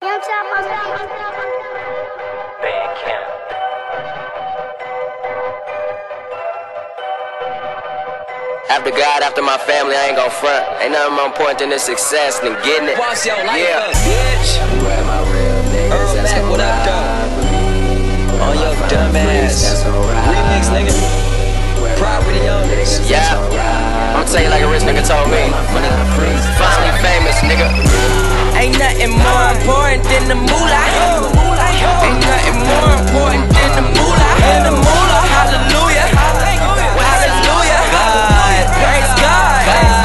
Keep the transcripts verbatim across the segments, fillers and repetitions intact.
Bandcamp. After God, after my family, I ain't gon' front. Ain't nothing more important than this success than getting it. Watch your life yeah. up, bitch. Where my real niggas, Earl that's Mac, what up, though? On your dumb ass. Remix, nigga. Property owners. Yeah. I'ma tell you like a rich nigga told me. Finally famous, nigga. Ain't nothing more important than the moolah. Ain't nothing more important than the moolah. Than the moolah. Hallelujah. Hallelujah. God. Praise God.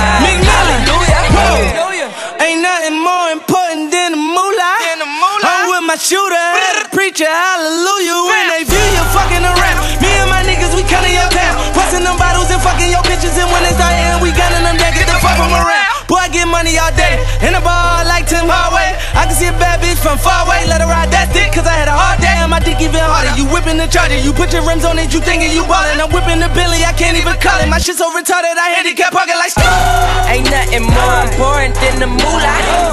Hallelujah. Ain't nothing more important than the moolah. I'm with my shooter and the preacher. Hallelujah. When they view you fucking around, me and my niggas, we counting your town. Busting them bottles and fucking your bitches. And when they start hitting, we gunning them down. Get the fuck from around. Boy, I get money all day. In the ball like Tim Hardaway. I can see a bad bitch from far away. Let her ride that dick, cause I had a hard day. And my dick even harder. You whipping the Charger. You put your rims on it, you thinking you ballin'. I'm whipping the Billy, I can't even call it. My shit so retarded, I handicap pocket like Steve. Ain't nothing more important than the moolah.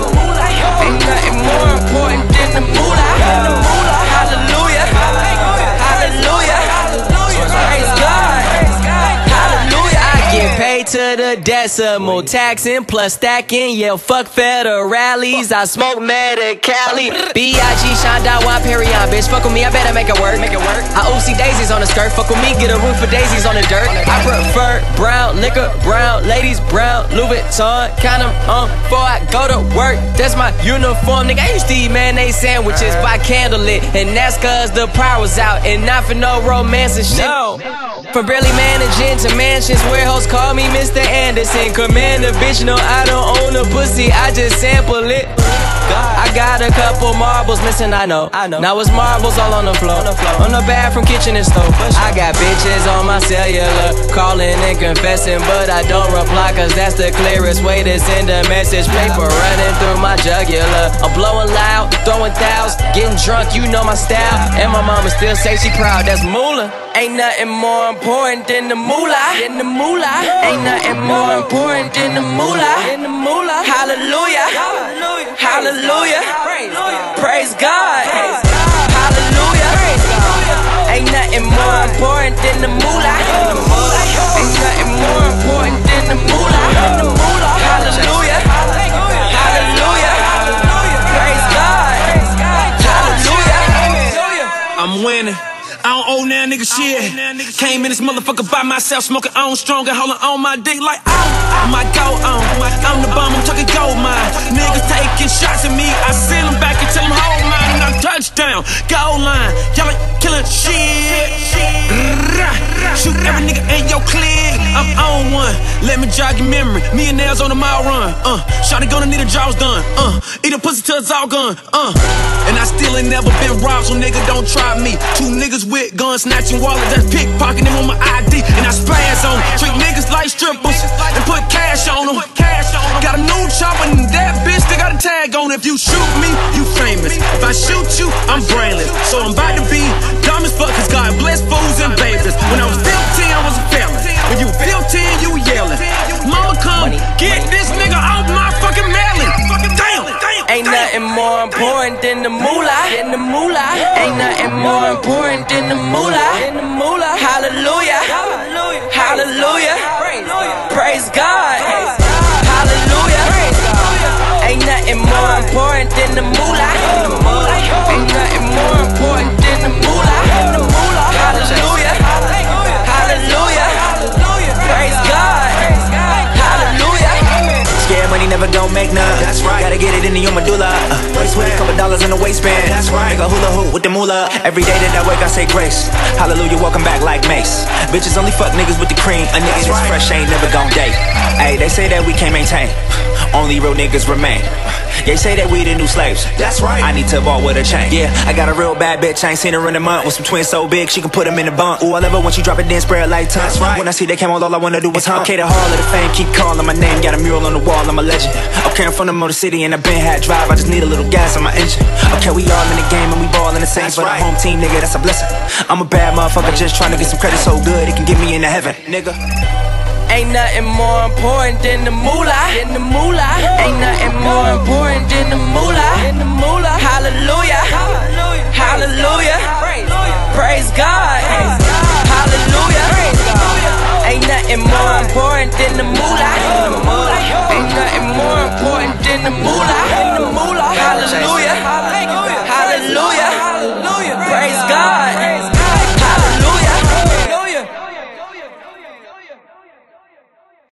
Ain't nothing more important than the moolah. Hallelujah. Hallelujah. Praise God. Hallelujah. I get paid to the decimal, taxing plus stacking. Yeah, fuck federales. I smoke meta Cali. B I G Shine One Perion, bitch. Fuck with me, I better make it work. Make it work. I O C daisies on the skirt. Fuck with me, get a roof for daisies on the dirt. I prefer brown liquor, brown ladies, brown Louis Vuitton. Count them on before I go to work. That's my uniform, nigga. I used to eat mayonnaise sandwiches by candlelit, and that's cause the power was out, and not for no romance and shit. No. From barely managing to mansions, where hoes call me Mister Anderson. Commander, bitch, no, I don't own a pussy, I just sample it. I got a couple marbles missing, I know. I know. Now it's marbles all on the floor. On the, floor. On the bathroom, kitchen, and stove. I got bitches on my cellular, calling and confessing, but I don't reply, cause that's the clearest way to send a message. Paper running through my jugular. I'm blowing loud, throwing thousands, getting drunk, you know my style. And my mama still say she proud, that's moolah. Ain't nothing more important than the moolah. Than the moolah. Ain't nothing more important than the moolah. Than the moolah. Hallelujah. Hallelujah. Praise God. Hallelujah. Ain't nothing more important than the moolah. Ain't nothing more important than the moolah. Hallelujah. Hallelujah. Praise God. Hallelujah. I'm winning. I don't owe now nigga shit. Came in this motherfucker by myself, smoking on strong and holding on my dick like oh, my go on. I'm the bum, I'm talking gold mine. Niggas taking shots at me, I send them back and tell them hold mine. And I'm touchdown, goal line, y'all ain't killing shit. Shoot every nigga in your clique. I'm on one, let me jog your memory. Me and Nails on the mile run. Uh, Shawty gonna need a jaws done. Uh, eat a pussy till it's all gone. Uh, and I still ain't never been robbed, so nigga don't try me. Two niggas with guns snatching wallets, that's pickpocketing them on my I D. And I spaz on them. Treat niggas like strippers and put cash on them. Got a new chopper and that bitch they got a tag on it. If you shoot me, you famous. If I shoot you, I'm brainless. So I'm about to be dumb as fuck, cause God bless fools and babies. When I was fifteen, I was a felon. When you fifteen, you yelling. Mama come, get this nigga off my fucking melon. Damn, damn. Ain't nothing more important than the moolah. Than the moolah. Ain't nothing more important than the moolah. Than the moolah. Hallelujah. Hallelujah. Praise God. Hallelujah. Ain't nothing more important than the moolah. Ain't nothing more important than the moolah. Hallelujah. Hallelujah. Praise God. Hallelujah. Scared money never gon' make none. That's right. Gotta get it into your medulla. Uh, Waist with a couple dollars in the waistband. That's right. Make a hula hoop with the moolah. Every day that I wake, I say grace. Hallelujah, welcome back like Mace. Bitches only fuck niggas with the cream. A nigga that's fresh ain't never gon' date. Hey, they say that we can't maintain. Only real niggas remain. They say that we the new slaves. That's right. I need to ball with a chain. Yeah, I got a real bad bitch. I ain't seen her in a month. With some twins so big, she can put them in a bunk. Ooh, I love her when she drop it, then spread like tongue. That's right. When I see that camel, all I wanna do is hump. Okay, the hall of the fame, keep calling my name. Got a mural on the wall, I'm a legend. Okay, I'm from the Motor City and I been had drive. I just need a little gas on my engine. Okay, we all in the game and we ball in the same. But right. A home team, nigga, that's a blessing. I'm a bad motherfucker just trying to get some credit so good it can get me into heaven, nigga. Ain't nothing more important than the moolah. Than the moolah. Ain't nothing more important than the moolah. Than the moolah.